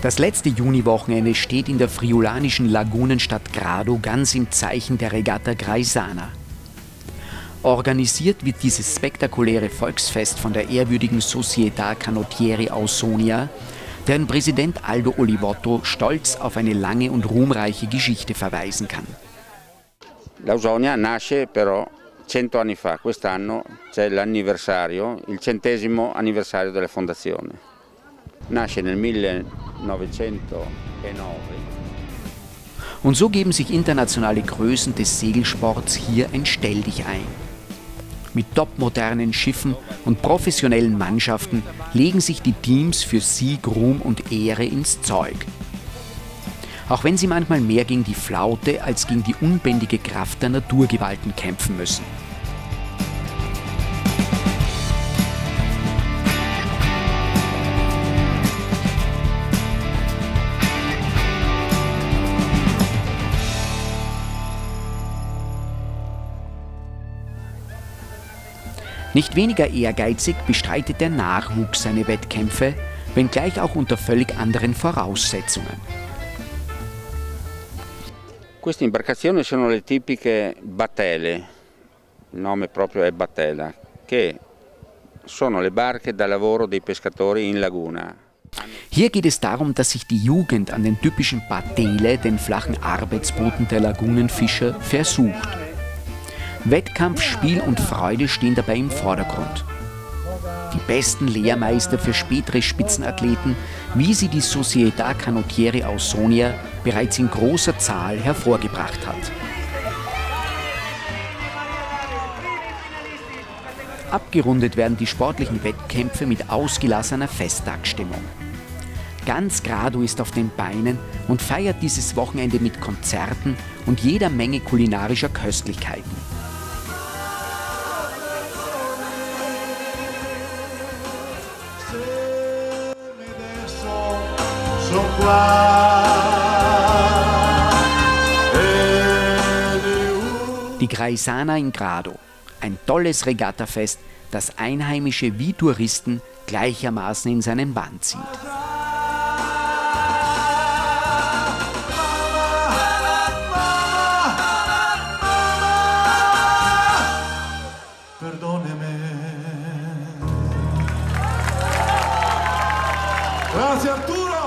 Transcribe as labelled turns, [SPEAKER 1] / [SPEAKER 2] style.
[SPEAKER 1] Das letzte Juniwochenende steht in der friolanischen Lagunenstadt Grado ganz im Zeichen der Regatta Graisana. Organisiert wird dieses spektakuläre Volksfest von der ehrwürdigen Società Canottieri Ausonia, deren Präsident Aldo Olivotto stolz auf eine lange und ruhmreiche Geschichte verweisen kann.
[SPEAKER 2] L'Ausonia nasce però 100 anni fa, quest'anno c'è l'anniversario, il 100° anniversario della fondazione. Nasce nel 1909.
[SPEAKER 1] Und so geben sich internationale Größen des Segelsports hier ein Stelldichein. Mit topmodernen Schiffen und professionellen Mannschaften legen sich die Teams für Sieg, Ruhm und Ehre ins Zeug. Auch wenn sie manchmal mehr gegen die Flaute als gegen die unbändige Kraft der Naturgewalten kämpfen müssen. Nicht weniger ehrgeizig bestreitet der Nachwuchs seine Wettkämpfe, wenngleich auch unter völlig anderen Voraussetzungen.
[SPEAKER 2] Queste imbarcazioni sono le tipiche batele, il nome proprio è batela, che sono le barche da lavoro dei pescatori in laguna.
[SPEAKER 1] Hier geht es darum, dass sich die Jugend an den typischen Batele, den flachen Arbeitsbooten der Lagunenfischer, versucht. Wettkampf, Spiel und Freude stehen dabei im Vordergrund. Die besten Lehrmeister für spätere Spitzenathleten, wie sie die Società Canottieri Ausonia bereits in großer Zahl hervorgebracht hat. Abgerundet werden die sportlichen Wettkämpfe mit ausgelassener Festtagsstimmung. Ganz Grado ist auf den Beinen und feiert dieses Wochenende mit Konzerten und jeder Menge kulinarischer Köstlichkeiten. Die Graisana in Grado, ein tolles Regattafest, das Einheimische wie Touristen gleichermaßen in seinen Bann zieht.
[SPEAKER 3] Grazie Arturo!